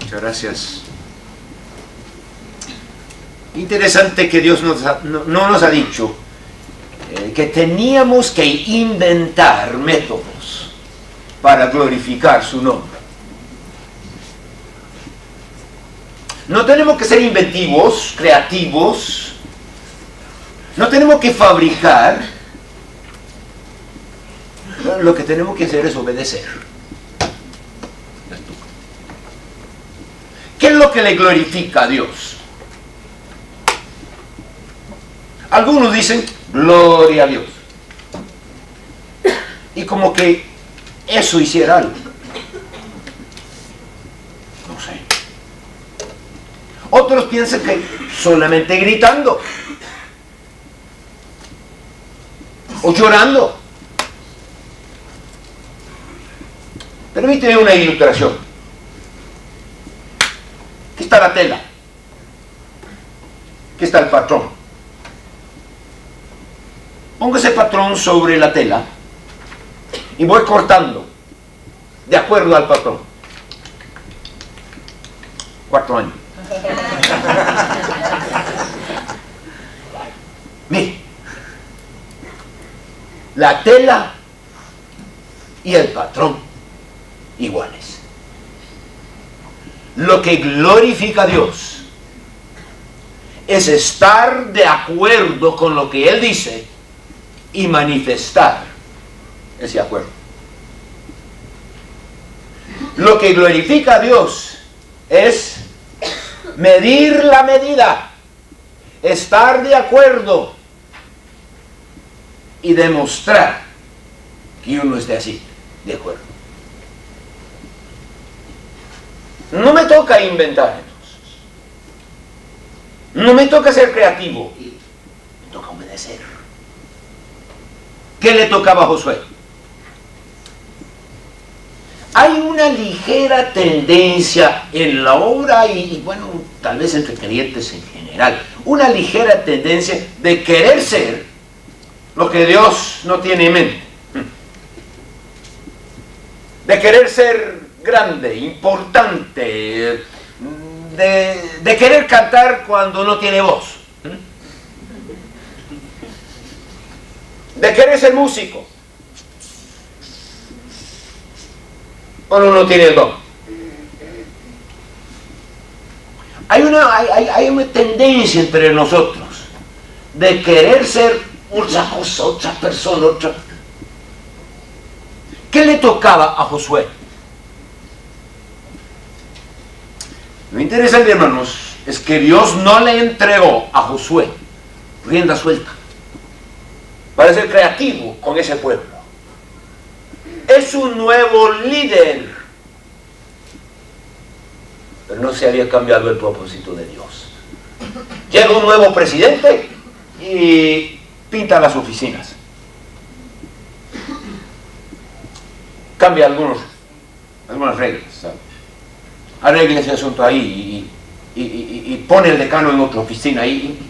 Muchas gracias. Interesante que Dios no nos ha dicho que teníamos que inventar métodos para glorificar su nombre. No tenemos que ser inventivos, creativos. No tenemos que fabricar. Lo que tenemos que hacer es obedecer. ¿Qué es lo que le glorifica a Dios? Algunos dicen, gloria a Dios. Y como que eso hiciera algo. No sé. Otros piensan que solamente gritando. O llorando. Permíteme una ilustración. Aquí está la tela. Aquí está el patrón. Pongo ese patrón sobre la tela y voy cortando de acuerdo al patrón. 4 años. Mire, la tela y el patrón iguales. Lo que glorifica a Dios es estar de acuerdo con lo que Él dice y manifestar ese acuerdo. Lo que glorifica a Dios es medir la medida, estar de acuerdo y demostrar que uno esté así, de acuerdo. No me toca inventar entonces. No me toca ser creativo. Me toca obedecer. ¿Qué le tocaba a Josué? Hay una ligera tendencia en la obra y bueno, tal vez entre creyentes en general, una ligera tendencia de querer ser lo que Dios no tiene en mente. De querer ser grande, importante, de querer cantar cuando no tiene voz. De querer ser músico cuando no tiene el don. Hay una tendencia entre nosotros de querer ser otra cosa, otra persona, otra. ¿Qué le tocaba a Josué? Lo interesante, hermanos, es que Dios no le entregó a Josué rienda suelta para ser creativo con ese pueblo. Es un nuevo líder, pero no se había cambiado el propósito de Dios. Llega un nuevo presidente y pinta las oficinas, cambia algunas reglas, ¿sabes? Arregla ese asunto ahí y pone el decano en otra oficina ahí.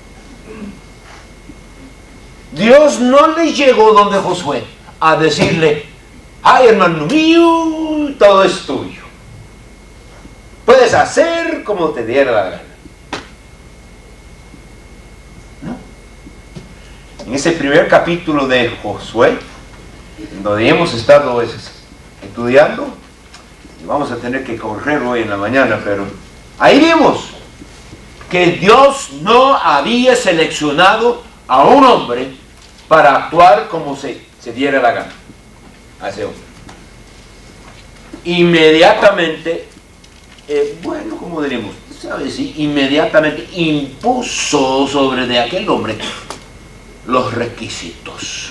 Dios no le llegó donde Josué a decirle, ay hermano mío, todo es tuyo. Puedes hacer como te diera la gana. ¿No? En ese primer capítulo de Josué, donde hemos estado estudiando, y vamos a tener que correr hoy en la mañana, pero ahí vimos que Dios no había seleccionado a un hombre para actuar como se diera la gana a ese hombre. Inmediatamente, bueno, como diríamos, ¿sabes? Inmediatamente impuso sobre de aquel hombre los requisitos,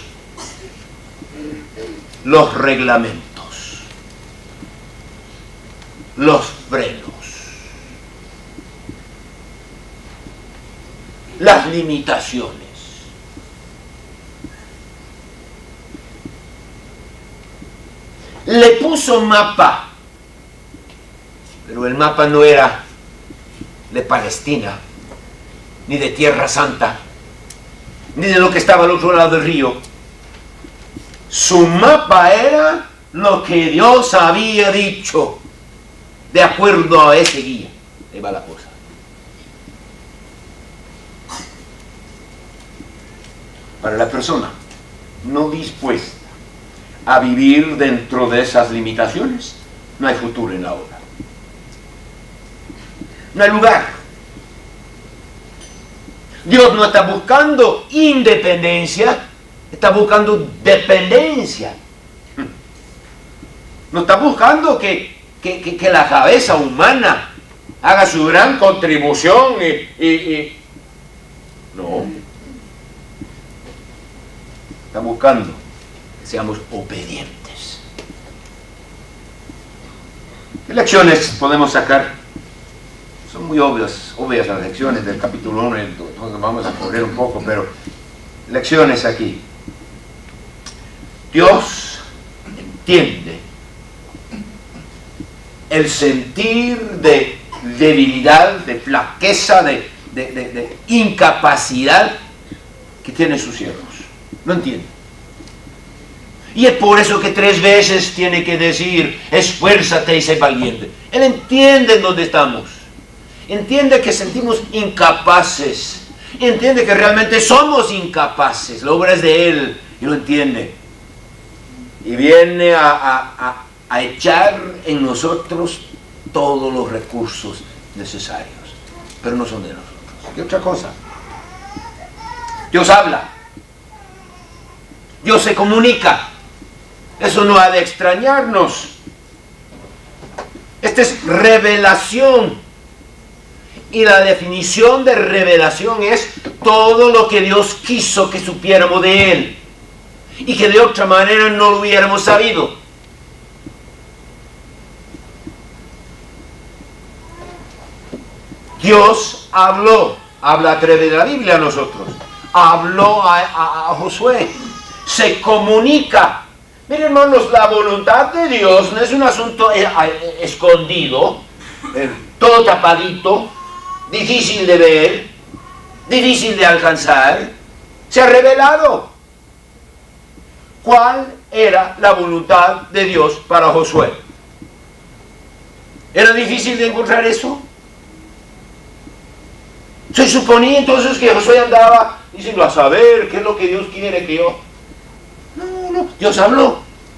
los reglamentos, los frenos, las limitaciones. Le puso mapa, pero el mapa no era de Palestina, ni de Tierra Santa, ni de lo que estaba al otro lado del río. Su mapa era lo que Dios había dicho. de acuerdo a ese guía. Ahí va la cosa. Para la persona no dispuesta a vivir dentro de esas limitaciones, no hay futuro en la obra. No hay lugar. Dios no está buscando independencia, está buscando dependencia. No está buscando que la cabeza humana haga su gran contribución no. Está buscando que seamos obedientes. ¿Qué lecciones podemos sacar? Son muy obvias las lecciones del capítulo 1, entonces vamos a correr un poco, pero lecciones aquí. Dios entiende el sentir de debilidad, de flaqueza, de incapacidad que tienen sus siervos. No entiende. Y es por eso que 3 veces tiene que decir, esfuérzate y sé valiente. Él entiende en dónde estamos. Entiende que sentimos incapaces. Entiende que realmente somos incapaces. La obra es de Él y lo entiende. Y viene a echar en nosotros todos los recursos necesarios. Pero no son de nosotros. ¿Qué otra cosa? Dios habla. Dios se comunica. Eso no ha de extrañarnos. Esta es revelación. Y la definición de revelación es todo lo que Dios quiso que supiéramos de Él. Y que de otra manera no lo hubiéramos sabido. Dios habló. Habla a través de la Biblia a nosotros. Habló a Josué. Se comunica. Miren, hermanos, la voluntad de Dios no es un asunto escondido, todo tapadito, difícil de ver, difícil de alcanzar. Se ha revelado. ¿Cuál era la voluntad de Dios para Josué? ¿Era difícil de encontrar eso? Se suponía entonces que Josué andaba diciendo a saber qué es lo que Dios quiere que yo... No, Dios habló.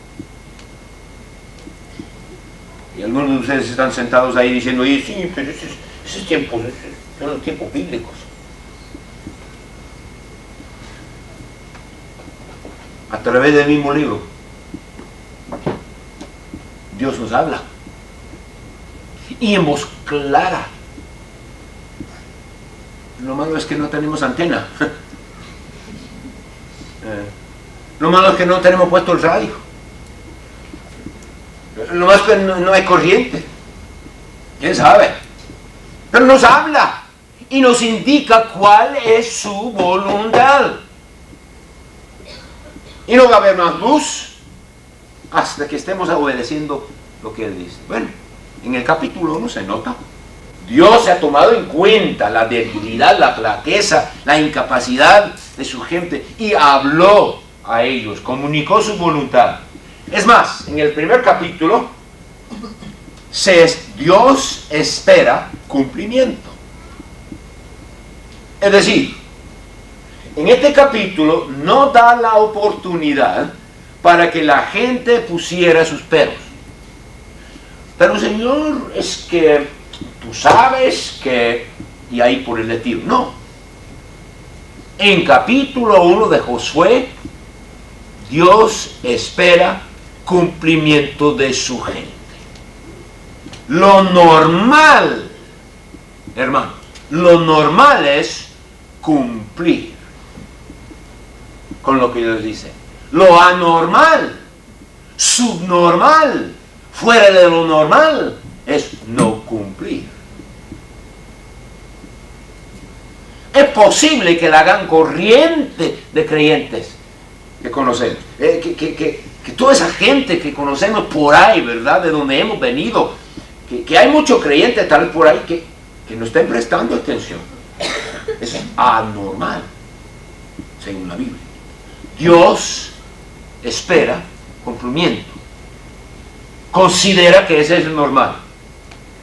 Y algunos de ustedes están sentados ahí diciendo, oye, sí, pero esos tiempos, son los tiempos bíblicos. A través del mismo libro, Dios nos habla. Y en voz clara. Lo malo es que no tenemos antena. Lo malo es que no tenemos puesto el radio. Lo más que no hay corriente. ¿Quién sabe? Pero nos habla y nos indica cuál es su voluntad. Y no va a haber más luz hasta que estemos obedeciendo lo que Él dice. Bueno, en el capítulo 1 se nota. Dios se ha tomado en cuenta la debilidad, la flaqueza, la incapacidad de su gente y habló a ellos, comunicó su voluntad. Es más, en el primer capítulo, Dios espera cumplimiento. Es decir, en este capítulo no da la oportunidad para que la gente pusiera sus peros. Pero Señor, es que tú sabes que... y ahí por el estilo. No. En capítulo 1 de Josué, Dios espera cumplimiento de su gente. Lo normal, hermanos, lo normal es cumplir con lo que Dios dice. Lo anormal, subnormal, fuera de lo normal, es no cumplir. Es posible que la gran corriente de creyentes que conocemos, que toda esa gente que conocemos por ahí, ¿verdad? De donde hemos venido, que hay muchos creyentes tal vez por ahí que no estén prestando atención. Es anormal, según la Biblia. Dios espera cumplimiento. Considera que ese es el normal.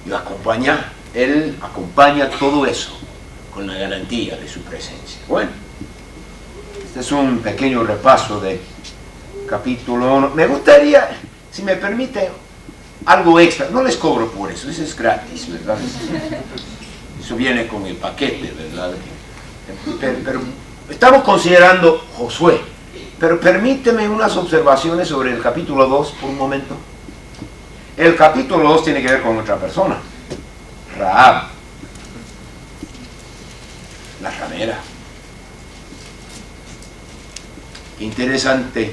y Él acompaña todo eso con la garantía de su presencia. Bueno, este es un pequeño repaso de capítulo 1. Me gustaría, si me permite, algo extra. No les cobro por eso es gratis, ¿verdad? Eso viene con el paquete, ¿verdad? Pero estamos considerando Josué. Pero permíteme unas observaciones sobre el capítulo 2 por un momento. El capítulo 2 tiene que ver con otra persona, Rahab, la ramera. Qué interesante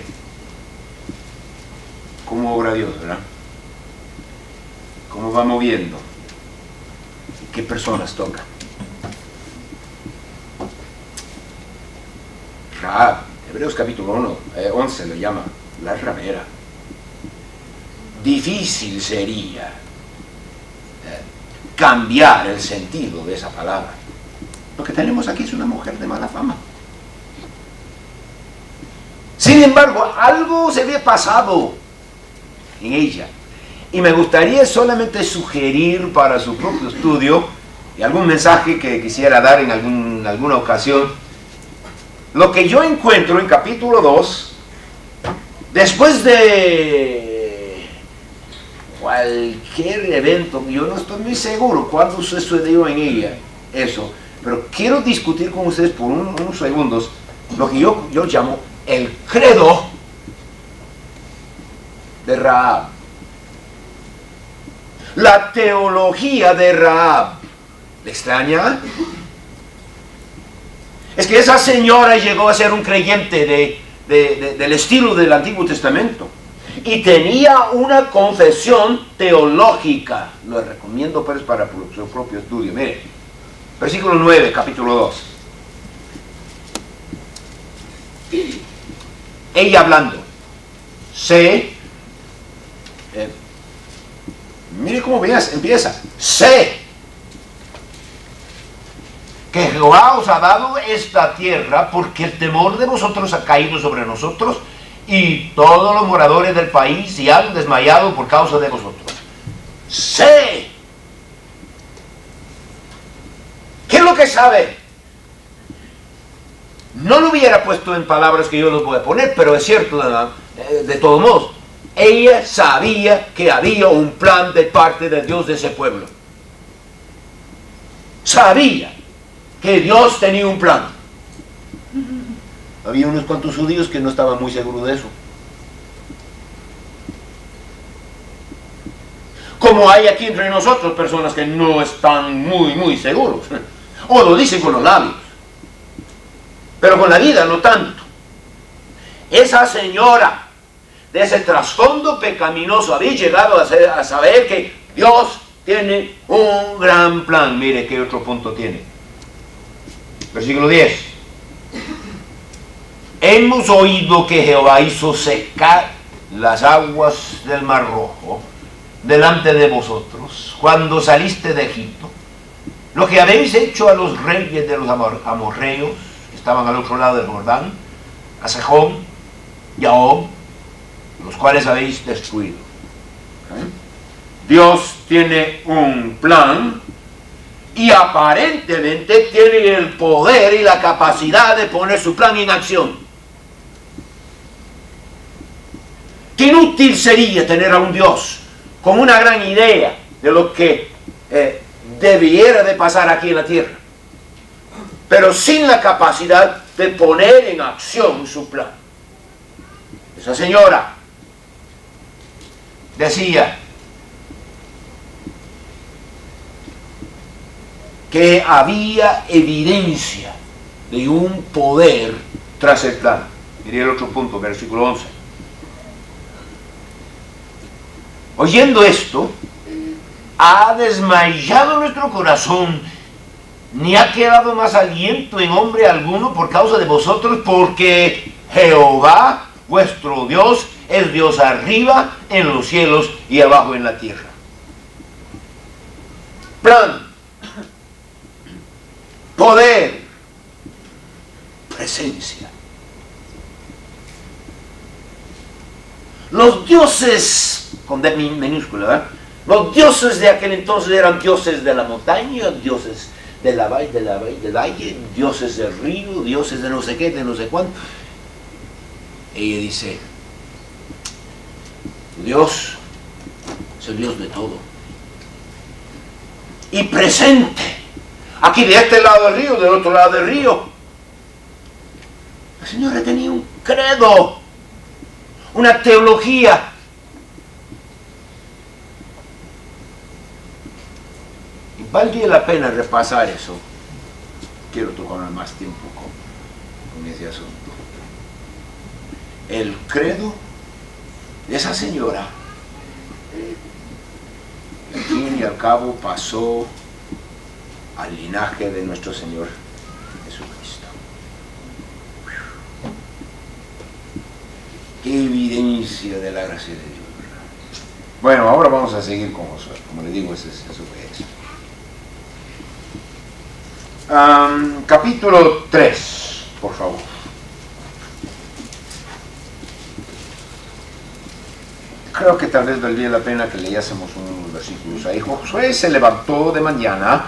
cómo obra Dios, ¿verdad? Cómo va moviendo. ¿Qué personas toca? Rahab, Hebreos capítulo 11 lo llama la ramera. Difícil sería cambiar el sentido de esa palabra. Lo que tenemos aquí es una mujer de mala fama. Sin embargo, algo se había pasado en ella. Y me gustaría solamente sugerir para su propio estudio y algún mensaje que quisiera dar en alguna ocasión. Lo que yo encuentro en capítulo 2, después de cualquier evento, yo no estoy muy seguro cuándo sucedió en ella eso, pero quiero discutir con ustedes por unos segundos lo que yo llamo el credo de Rahab, la teología de Rahab. ¿Le extraña? Es que esa señora llegó a ser un creyente del estilo del Antiguo Testamento y tenía una confesión teológica. Lo recomiendo pues para su propio estudio. Mire, versículo 9, capítulo 2. Ella hablando. Mire cómo empieza. Sé que Jehová os ha dado esta tierra porque el temor de vosotros ha caído sobre nosotros y todos los moradores del país y han desmayado por causa de vosotros. Sé. ¿Qué es lo que sabe? No lo hubiera puesto en palabras que yo los voy a poner, pero es cierto, de todos modos. Ella sabía que había un plan de parte de Dios de ese pueblo. Sabía que Dios tenía un plan. Había unos cuantos judíos que no estaban muy seguros de eso. Como hay aquí entre nosotros personas que no están muy seguros. O lo dicen con los labios, pero con la vida no tanto. Esa señora de ese trasfondo pecaminoso había llegado a saber que Dios tiene un gran plan. Mire qué otro punto tiene. Versículo 10. Hemos oído que Jehová hizo secar las aguas del Mar Rojo delante de vosotros cuando saliste de Egipto, lo que habéis hecho a los reyes de los amorreos que estaban al otro lado del Jordán, a Sejón y a Og, los cuales habéis destruido. Dios tiene un plan y aparentemente tiene el poder y la capacidad de poner su plan en acción. Qué inútil sería tener a un Dios con una gran idea de lo que debiera de pasar aquí en la tierra, pero sin la capacidad de poner en acción su plan. Esa señora decía que había evidencia de un poder tras el plan. Miré el otro punto, versículo 11. Oyendo esto, ha desmayado nuestro corazón, ni ha quedado más aliento en hombre alguno por causa de vosotros, porque Jehová, vuestro Dios, es Dios arriba en los cielos y abajo en la tierra. Plan, poder, presencia. Los dioses, con D minúscula, ¿verdad?, Los dioses de aquel entonces eran dioses de la montaña, dioses de la valle, del valle, dioses del río, dioses de no sé qué, de no sé cuánto. Ella dice, Dios es el Dios de todo. Y presente, aquí de este lado del río, del otro lado del río. La señora tenía un credo, una teología. Y valdría la pena repasar eso. Quiero tomar más tiempo con ese asunto. El credo de esa señora, al fin y al cabo, pasó al linaje de nuestro Señor Jesucristo. Qué evidencia de la gracia de Dios. Bueno, ahora vamos a seguir con Josué. Como le digo, eso es. Capítulo 3, por favor. Creo que tal vez valdría la pena que leyésemos unos versículos ahí. Josué se levantó de mañana,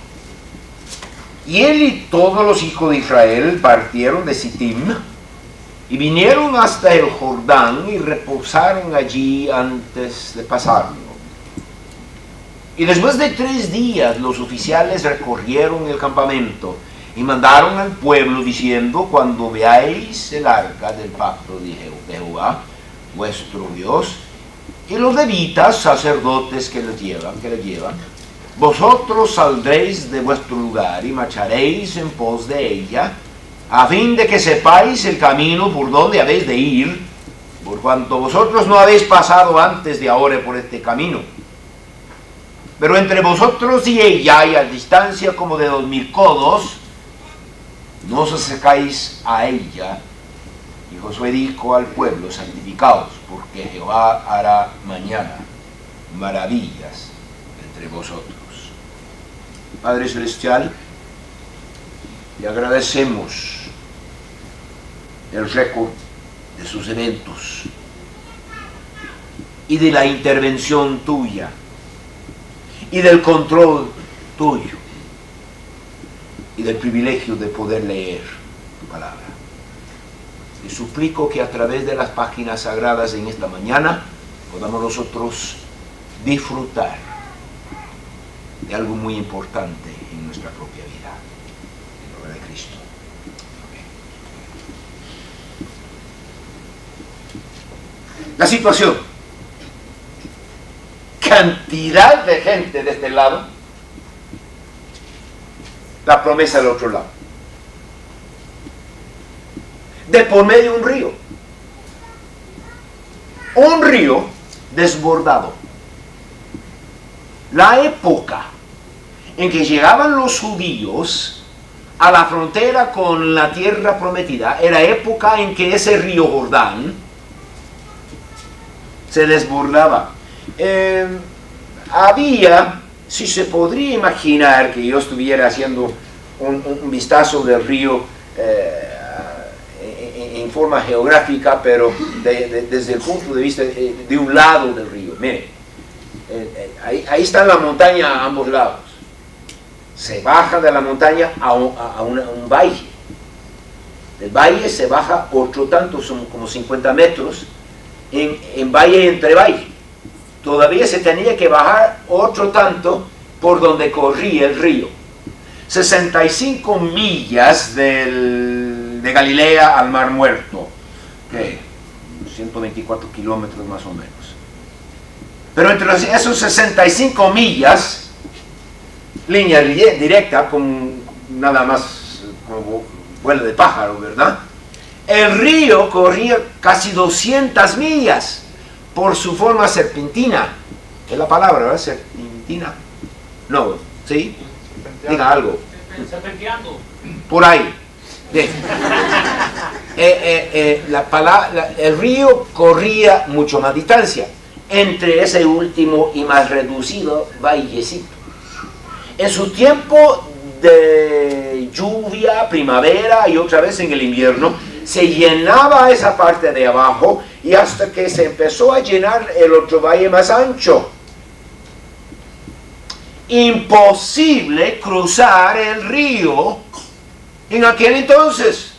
y él y todos los hijos de Israel partieron de Sittim y vinieron hasta el Jordán y reposaron allí antes de pasarlo. Y después de 3 días los oficiales recorrieron el campamento y mandaron al pueblo diciendo: cuando veáis el arca del pacto de Jehová, vuestro Dios, y los levitas, sacerdotes que la llevan, vosotros saldréis de vuestro lugar y marcharéis en pos de ella, a fin de que sepáis el camino por donde habéis de ir, por cuanto vosotros no habéis pasado antes de ahora por este camino. Pero entre vosotros y ella, y a distancia como de 2000 codos, no os acercáis a ella. Y Josué dijo al pueblo: santificaos, porque Jehová hará mañana maravillas entre vosotros. Padre Celestial, le agradecemos el récord de sus eventos y de la intervención tuya y del control tuyo y del privilegio de poder leer tu palabra. Te suplico que a través de las páginas sagradas en esta mañana podamos nosotros disfrutar de algo muy importante en nuestra propia vida. En nombre de Cristo. Amén. La situación. Cantidad de gente de este lado, la promesa del otro lado. De por medio un río. Un río desbordado. La época en que llegaban los judíos a la frontera con la tierra prometida era época en que ese río Jordán se desbordaba. Había, si se podría imaginar que yo estuviera haciendo un vistazo del río en forma geográfica, pero desde el punto de vista de un lado del río. Mire, ahí está la montaña a ambos lados. Se baja de la montaña a un valle. Del valle se baja otro tanto, son como 50 metros, en valle entre valle. Todavía se tenía que bajar otro tanto por donde corría el río. 65 millas de Galilea al Mar Muerto. 124 kilómetros más o menos. Pero entre esos 65 millas, línea directa, con nada más como vuelo de pájaro, ¿verdad? El río corría casi 200 millas. Por su forma serpentina, es la palabra, ¿verdad? Serpentina. No, ¿sí? Diga algo. Serpenteando. Por ahí. El río corría mucho más distancia entre ese último y más reducido vallecito. En su tiempo de lluvia, primavera y otra vez en el invierno, se llenaba esa parte de abajo, y hasta que se empezó a llenar el otro valle más ancho. imposible cruzar el río en aquel entonces.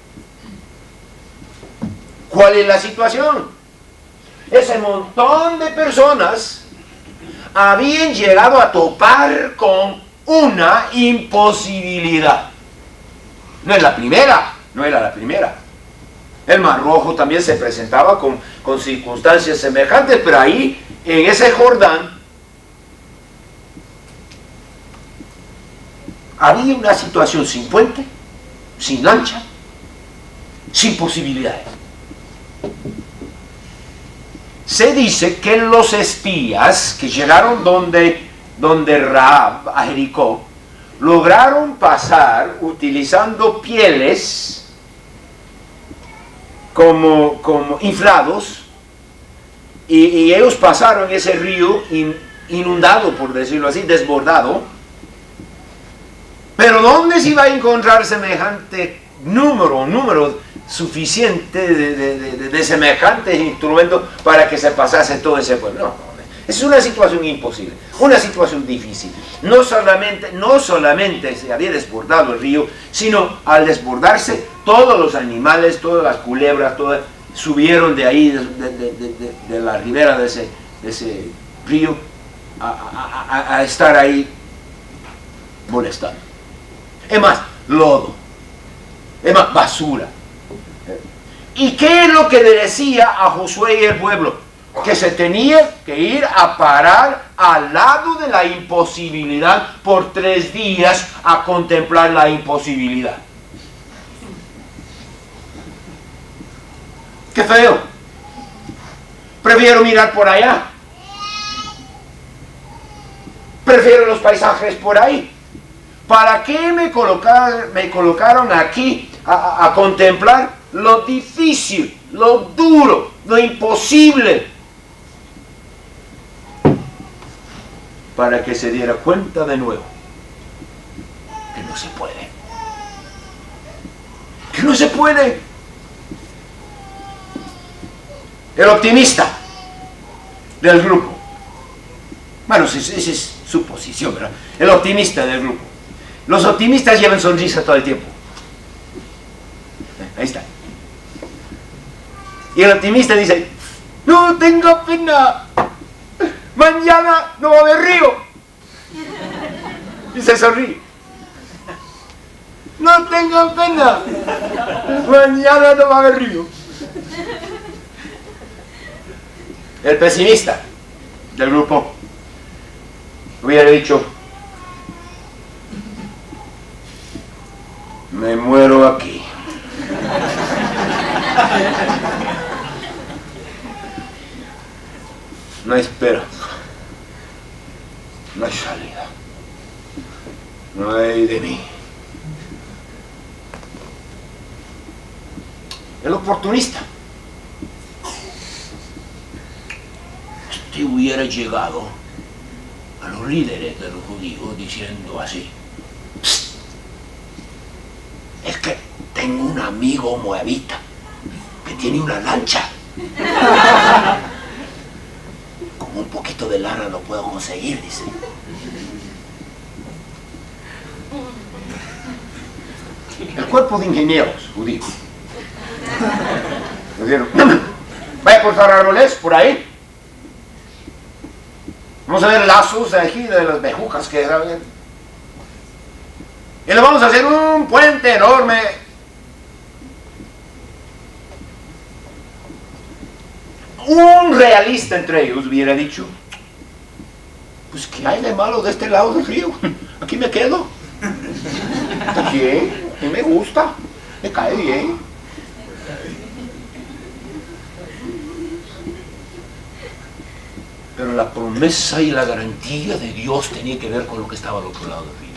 ¿Cuál es la situación? Ese montón de personas habían llegado a topar con una imposibilidad. No es la primera, no era la primera. El Mar Rojo también se presentaba con circunstancias semejantes, pero ahí, en ese Jordán, había una situación sin puente, sin lancha, sin posibilidades. Se dice que los espías que llegaron donde Rahab, a Jericó, lograron pasar utilizando pieles como inflados, y ellos pasaron ese río inundado, por decirlo así, desbordado. Pero ¿dónde se iba a encontrar semejante número suficiente de semejantes instrumentos para que se pasase todo ese pueblo? No, es una situación imposible, una situación difícil. No solamente se había desbordado el río, sino al desbordarse, todos los animales, todas las culebras, todas subieron de ahí, de la ribera de ese río, a estar ahí molestando. Es más, lodo. Es más, basura. ¿Y qué es lo que le decía a Josué y el pueblo? Que se tenía que ir a parar al lado de la imposibilidad por 3 días a contemplar la imposibilidad. ¡Qué feo! Prefiero mirar por allá. Prefiero los paisajes por ahí. ¿Para qué me colocaron aquí a contemplar lo difícil, lo duro, lo imposible? Para que se diera cuenta de nuevo que no se puede. Que no se puede. El optimista del grupo. Bueno, esa es su posición, ¿verdad? El optimista del grupo. Los optimistas llevan sonrisa todo el tiempo. Ahí está. Y el optimista dice: no tenga pena, mañana no va a haber río. Y se sonríe. No tengan pena, mañana no va a haber río. El pesimista del grupo hubiera dicho: me muero aquí. No hay esperanza, no hay salida, no hay de mí. El oportunista, hubiera llegado a los líderes de los judíos diciendo así: es que tengo un amigo moabita que tiene una lancha. Con un poquito de lana lo puedo conseguir, dice. El cuerpo de ingenieros judíos dijeron: vaya a cortar árboles por ahí. Vamos a ver lazos de aquí, de las bejucas que había. Y le vamos a hacer un puente enorme. Un realista entre ellos hubiera dicho: pues ¿qué hay de malo de este lado del río? Aquí me quedo. Está bien, a mí me gusta, me cae bien. Pero la promesa y la garantía de Dios tenía que ver con lo que estaba al otro lado del río.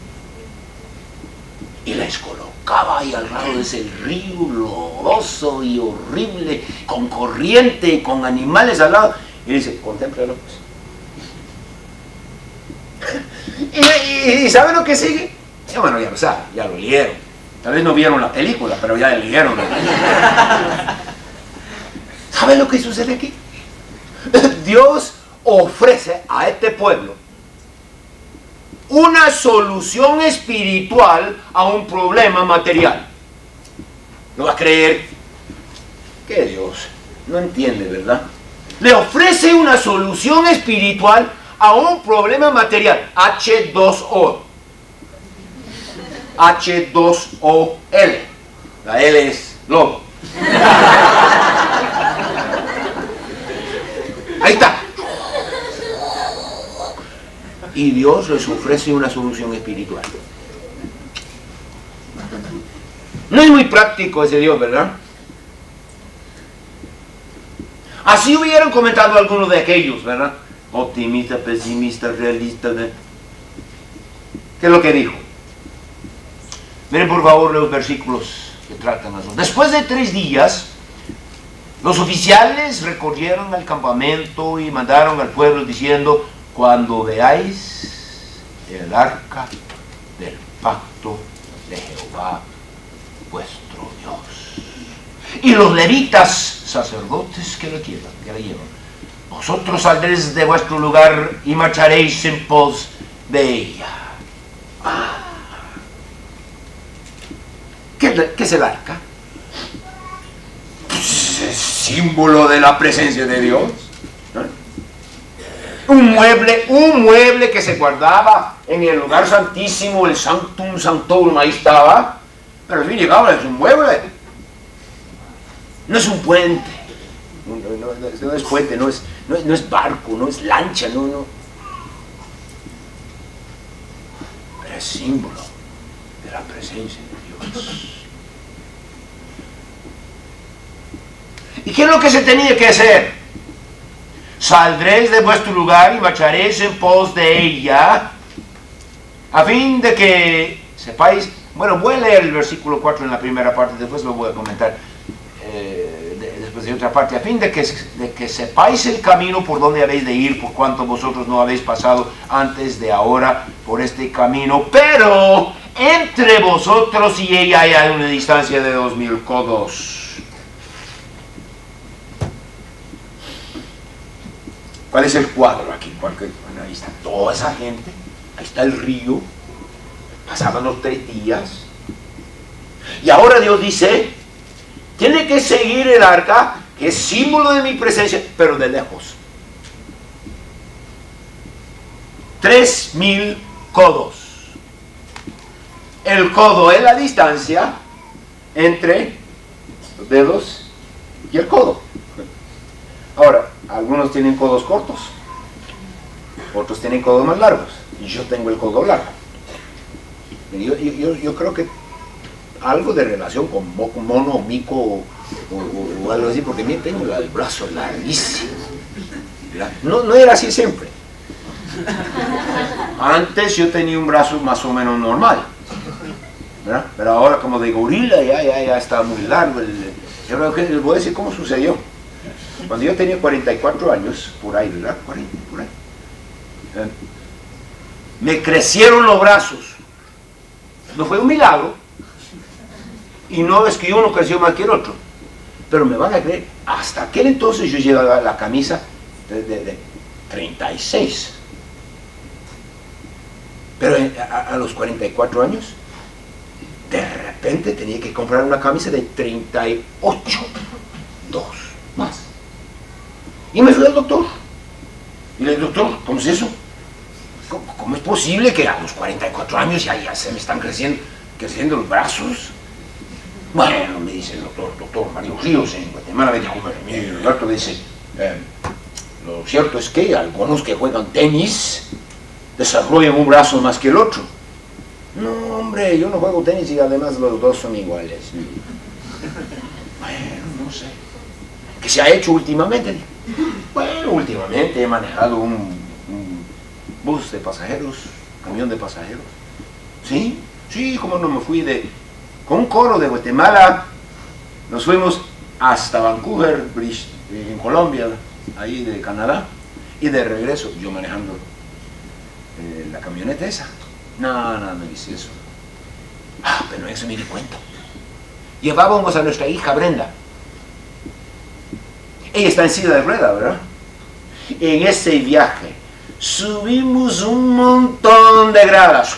Y les colocaba ahí al lado de ese río lodoso y horrible, con corriente y con animales al lado. Y dice: contémplalo pues. ¿Y sabe lo que sigue? Sí, bueno, ya lo saben, ya lo leyeron. Tal vez no vieron la película, pero ya leyeron. ¿Sabe lo que sucede aquí? Dios ofrece a este pueblo una solución espiritual a un problema material. ¿No va a creer que Dios no entiende, verdad? Le ofrece una solución espiritual a un problema material. H2O. H2OL. La L es lobo. Ahí está. Y Dios les ofrece una solución espiritual. No es muy práctico ese Dios, ¿verdad? Así hubieran comentado algunos de aquellos, ¿verdad? Optimista, pesimista, realista. ¿Qué es lo que dijo? Miren por favor los versículos que tratan eso. Después de 3 días, los oficiales recorrieron el campamento y mandaron al pueblo diciendo: cuando veáis el arca del pacto de Jehová vuestro Dios y los levitas sacerdotes que la llevan, vosotros saldréis de vuestro lugar y marcharéis en pos de ella. ¿Qué es el arca? Es símbolo de la presencia de Dios. Un mueble que se guardaba en el lugar santísimo, el Sanctum Sanctorum, ahí estaba. Pero al fin y al cabo es un mueble. No es un puente. No es puente, no es barco, no es lancha, no. Pero es símbolo de la presencia de Dios. ¿Y qué es lo que se tenía que hacer? Saldréis de vuestro lugar y marcharéis en pos de ella, a fin de que sepáis. Bueno, voy a leer el versículo 4 en la primera parte, después lo voy a comentar después de otra parte. A fin de que sepáis el camino por donde habéis de ir, por cuanto vosotros no habéis pasado antes de ahora por este camino, pero entre vosotros y ella hay una distancia de 2000 codos. ¿Cuál es el cuadro aquí? Bueno, ahí está toda esa gente, ahí está el río, pasaban los 3 días, y ahora Dios dice, tiene que seguir el arca, que es símbolo de mi presencia, pero de lejos. 3000 codos. El codo es la distancia entre los dedos y el codo. Ahora, algunos tienen codos cortos, otros tienen codos más largos, y yo tengo el codo largo. Yo creo que algo de relación con mono, mico o algo así, porque yo tengo el brazo larguísimo. No era así siempre. Antes yo tenía un brazo más o menos normal, ¿verdad? Pero ahora como de gorila ya está muy largo. Yo creo que les voy a decir cómo sucedió. Cuando yo tenía 44 años, por ahí, ¿verdad? 40, por ahí. Me crecieron los brazos. No fue un milagro. Y no es que uno creció más que el otro. Pero me van a creer, hasta aquel entonces yo llevaba la camisa de 36. Pero a los 44 años, de repente tenía que comprar una camisa de 38. 2 más. Y me fui al doctor. Y le dije, doctor, ¿cómo es eso? ¿Cómo es posible que a los 44 años ya se me están creciendo los brazos? Bueno, me dice el doctor Mario Ríos en Guatemala, me dijo, mire, el doctor dice, lo cierto es que algunos que juegan tenis desarrollan un brazo más que el otro. No, hombre, yo no juego tenis y además los dos son iguales. Bueno, no sé. ¿Qué se ha hecho últimamente? Bueno, últimamente he manejado un bus de pasajeros, camión de pasajeros. Sí, como no me fui con un coro de Guatemala, nos fuimos hasta Vancouver, en Colombia, ahí de Canadá, y de regreso, yo manejando la camioneta esa. No me dice eso. Pero eso me di cuenta. Llevábamos a nuestra hija Brenda. Ella está en silla de rueda, ¿verdad? En ese viaje subimos un montón de gradas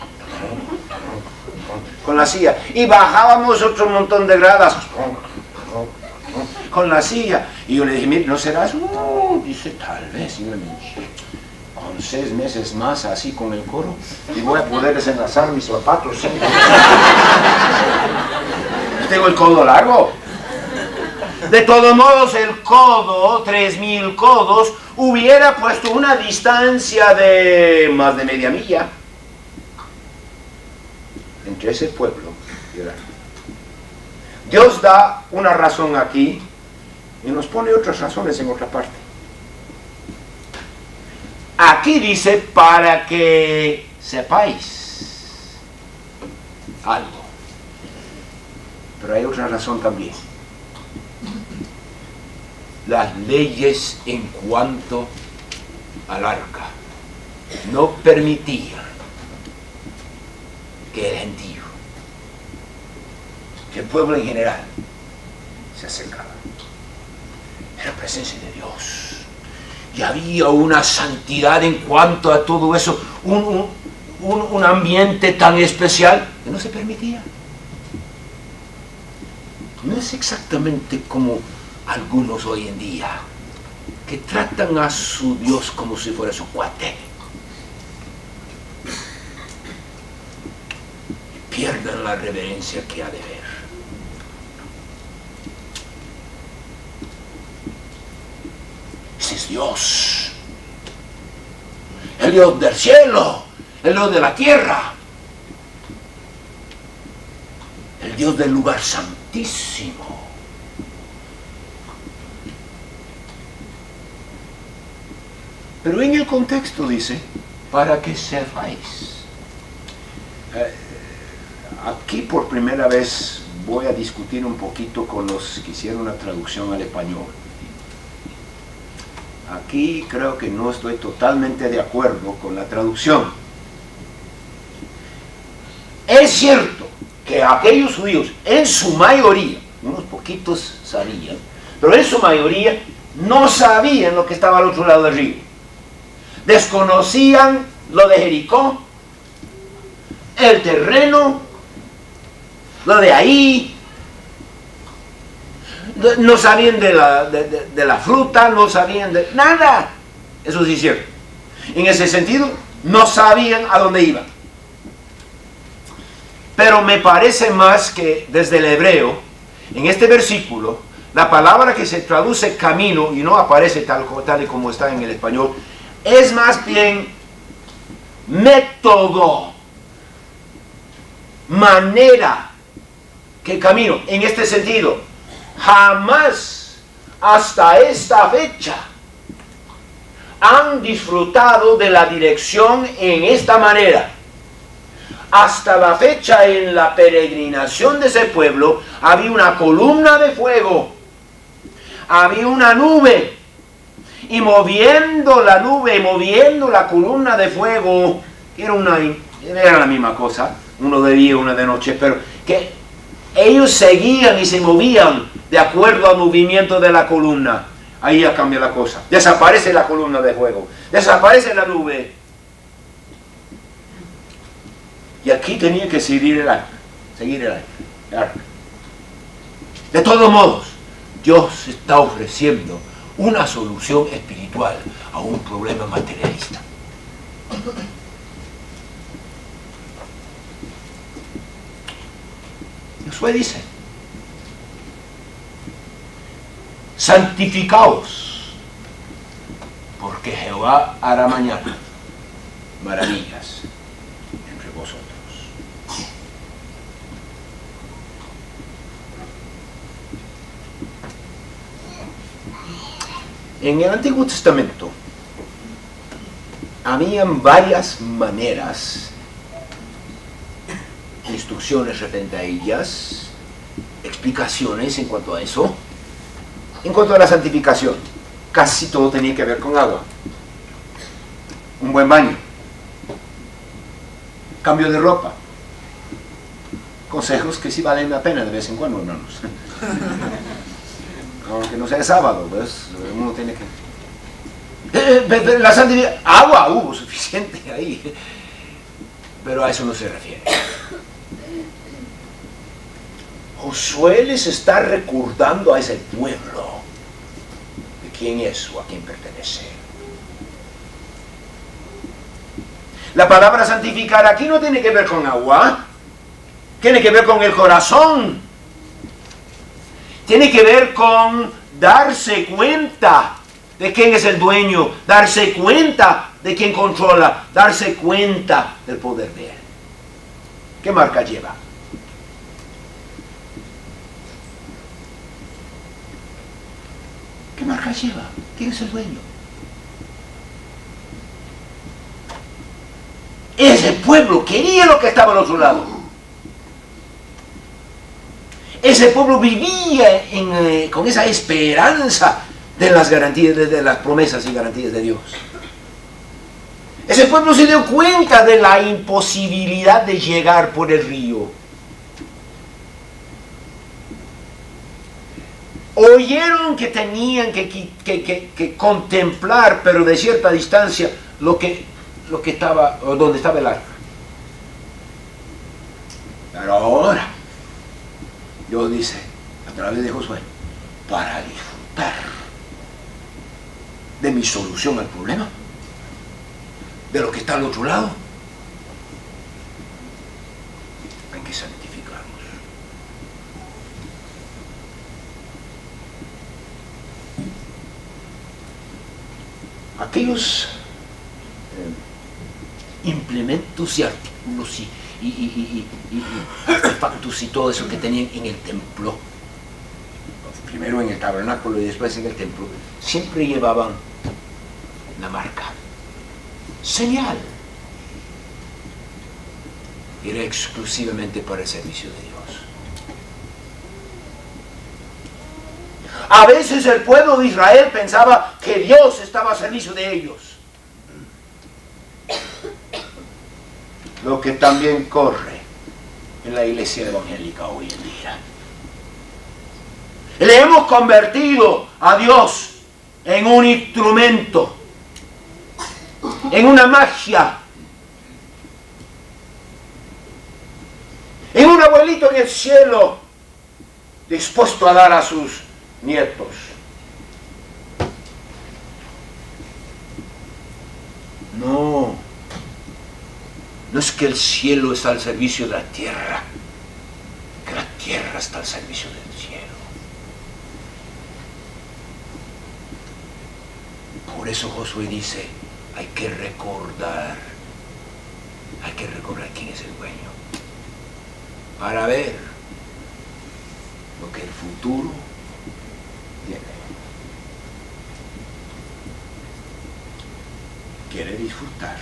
con la silla y bajábamos otro montón de gradas con la silla. Y yo le dije, mire, ¿no será eso? Dice, tal vez. Y yo le dije, con 6 meses más así con el coro y voy a poder desenlazar mis zapatos. ¿Sí? Tengo el codo largo. De todos modos, el codo, 3000 codos, hubiera puesto una distancia de más de media milla entre ese pueblo y el arca. Dios da una razón aquí y nos pone otras razones en otra parte. Aquí dice, para que sepáis algo. Pero hay otra razón también. Las leyes en cuanto al arca no permitían que el gentío, que el pueblo en general, se acercara. Era presencia de Dios. Y había una santidad en cuanto a todo eso, un ambiente tan especial que no se permitía. No es exactamente como algunos hoy en día, que tratan a su Dios como si fuera su cuate. Y pierden la reverencia que ha de ver. Ese es Dios. El Dios del cielo, el Dios de la tierra, el Dios del lugar santísimo. Pero en el contexto dice, para que sepáis. Aquí por primera vez voy a discutir un poquito con los que hicieron la traducción al español. Aquí creo que no estoy totalmente de acuerdo con la traducción. Es cierto que aquellos judíos, en su mayoría, unos poquitos sabían, pero en su mayoría no sabían lo que estaba al otro lado del río. Desconocían lo de Jericó, el terreno, lo de ahí, no sabían de la fruta, no sabían de nada. Eso sí es cierto. En ese sentido, no sabían a dónde iban. Pero me parece más que desde el hebreo, en este versículo, la palabra que se traduce camino, y no aparece tal y como está en el español, es más bien método, manera que camino. En este sentido, jamás hasta esta fecha han disfrutado de la dirección en esta manera. Hasta la fecha, en la peregrinación de ese pueblo, había una columna de fuego, había una nube, y moviendo la nube, moviendo la columna de fuego, era la misma cosa, uno de día, uno de noche, pero que ellos seguían y se movían de acuerdo al movimiento de la columna. Ahí ya cambia la cosa. Desaparece la columna de fuego, desaparece la nube. Y aquí tenía que seguir el arca, De todos modos, Dios está ofreciendo una solución espiritual a un problema materialista. Josué dice, santificaos, porque Jehová hará mañana maravillas entre vosotros. En el Antiguo Testamento habían varias maneras, instrucciones referentes a ellas, explicaciones en cuanto a eso. En cuanto a la santificación, casi todo tenía que ver con agua, un buen baño, cambio de ropa, consejos que sí valen la pena de vez en cuando, hermanos. Aunque no sea sábado, pues uno tiene que... La santificación, agua hubo suficiente ahí, pero a eso no se refiere. Josué les está recordando a ese pueblo de quién es o a quién pertenece. La palabra santificar aquí no tiene que ver con agua, tiene que ver con el corazón, tiene que ver con darse cuenta de quién es el dueño, darse cuenta de quién controla, darse cuenta del poder de él. ¿Qué marca lleva? ¿Qué marca lleva? ¿Quién es el dueño? Ese pueblo quería lo que estaba al otro lado. Ese pueblo vivía con esa esperanza de las garantías, de las promesas y garantías de Dios. Ese pueblo se dio cuenta de la imposibilidad de llegar por el río. Oyeron que tenían que contemplar, pero de cierta distancia, lo que estaba, o donde estaba el arca. Pero ahora, Dios dice, a través de Josué, para disfrutar de mi solución al problema, de lo que está al otro lado, hay que santificarnos. Aquellos implementos y artículos y artefactos y todo eso que tenían en el templo, primero en el tabernáculo y después en el templo, siempre llevaban la marca, señal. Era exclusivamente para el servicio de Dios. A veces el pueblo de Israel pensaba que Dios estaba a servicio de ellos. Lo que también corre en la iglesia evangélica hoy en día. Le hemos convertido a Dios en un instrumento, en una magia, en un abuelito en el cielo dispuesto a dar a sus nietos. No es que el cielo está al servicio de la tierra, que la tierra está al servicio del cielo. Por eso Josué dice, hay que recordar quién es el dueño, para ver lo que el futuro tiene. Quiere disfrutar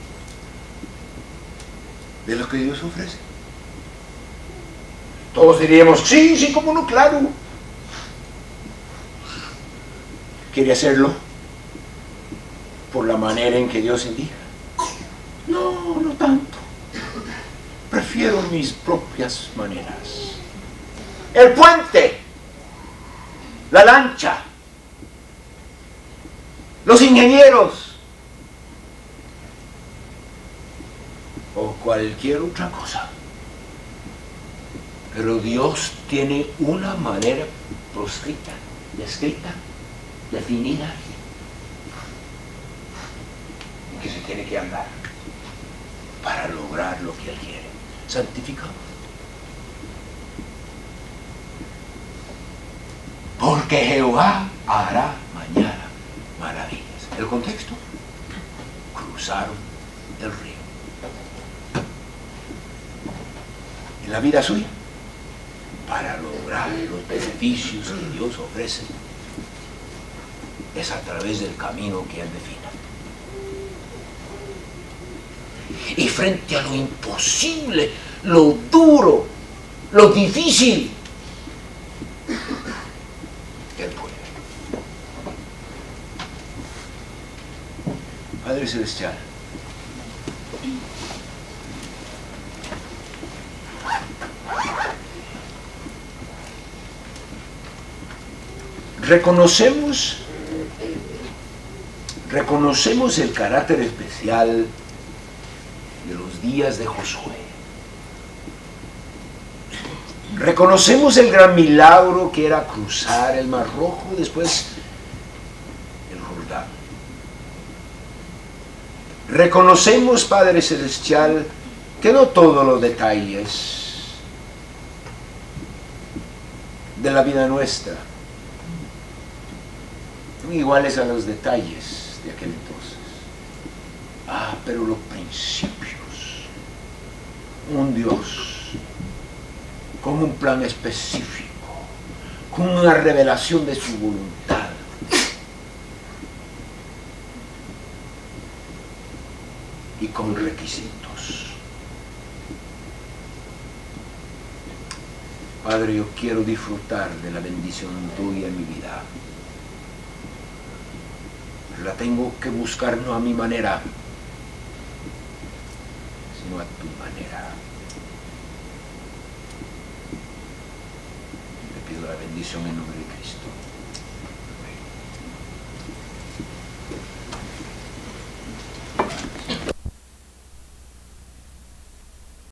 de lo que Dios ofrece. Todos diríamos, sí, cómo no, claro. ¿Quiere hacerlo por la manera en que Dios indica? No tanto. Prefiero mis propias maneras. El puente, la lancha, los ingenieros, o cualquier otra cosa. Pero Dios tiene una manera proscrita, descrita, definida, en que se tiene que andar para lograr lo que Él quiere. Santificado. Porque Jehová hará mañana maravillas. El contexto: cruzaron el río. En la vida suya, para lograr los beneficios que Dios ofrece, es a través del camino que Él defina. Y frente a lo imposible, lo duro, lo difícil, Él puede. Padre Celestial, reconocemos reconocemos el carácter especial de los días de Josué. Reconocemos el gran milagro que era cruzar el Mar Rojo, después el Jordán. Reconocemos, Padre Celestial, que no todos los detalles de la vida nuestra son iguales a los detalles de aquel entonces. Pero los principios, un Dios con un plan específico, con una revelación de su voluntad, y con requisitos. Padre, yo quiero disfrutar de la bendición tuya en mi vida. La tengo que buscar no a mi manera, sino a tu manera. Le pido la bendición en nombre de Cristo.